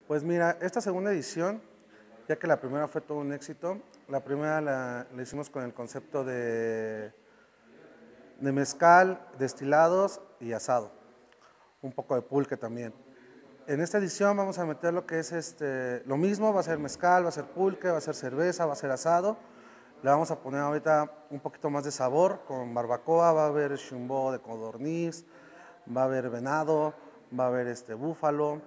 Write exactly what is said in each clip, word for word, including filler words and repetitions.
Pues mira, esta segunda edición, ya que la primera fue todo un éxito, la primera la, la hicimos con el concepto de, de mezcal, destilados y asado, un poco de pulque también. En esta edición vamos a meter lo que es este, lo mismo, va a ser mezcal, va a ser pulque, va a ser cerveza, va a ser asado. Le vamos a poner ahorita un poquito más de sabor con barbacoa, va a haber chumbó de codorniz, va a haber venado, va a haber este búfalo.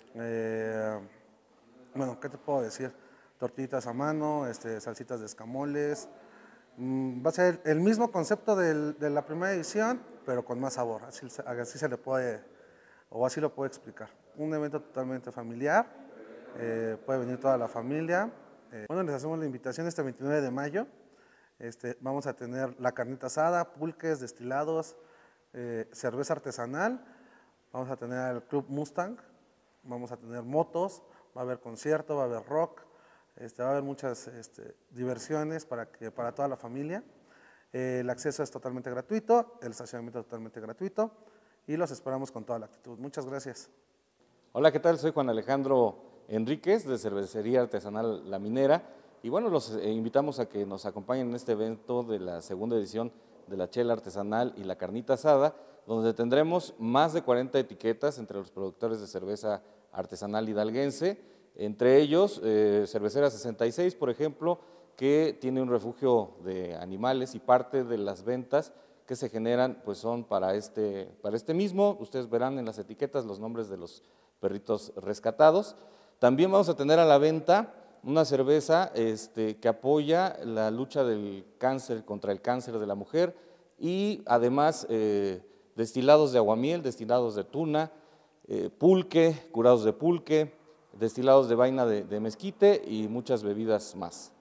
Eh, bueno, ¿qué te puedo decir? Tortillitas a mano, este, salsitas de escamoles. Mm, va a ser el mismo concepto del, de la primera edición, pero con más sabor. Así, así se le puede, o así lo puedo explicar. Un evento totalmente familiar, eh, puede venir toda la familia. Eh, bueno, les hacemos la invitación este veintinueve de mayo. Este, vamos a tener la carnita asada, pulques, destilados, eh, cerveza artesanal. Vamos a tener el Club Mustang, vamos a tener motos, va a haber concierto, va a haber rock, este, va a haber muchas este, diversiones para, que, para toda la familia. Eh, el acceso es totalmente gratuito, el estacionamiento es totalmente gratuito y los esperamos con toda la actitud. Muchas gracias. Hola, ¿qué tal? Soy Juan Alejandro Enríquez de Cervecería Artesanal La Minera y bueno, los invitamos a que nos acompañen en este evento de la segunda edición de la chela artesanal y la carnita asada, donde tendremos más de cuarenta etiquetas entre los productores de cerveza artesanal hidalguense, entre ellos eh, Cervecera sesenta y seis, por ejemplo, que tiene un refugio de animales y parte de las ventas que se generan pues son para este, para este mismo. Ustedes verán en las etiquetas los nombres de los perritos rescatados. También vamos a tener a la venta una cerveza este, que apoya la lucha del cáncer contra el cáncer de la mujer y además eh, destilados de aguamiel, destilados de tuna, eh, pulque, curados de pulque, destilados de vaina de, de mezquite y muchas bebidas más.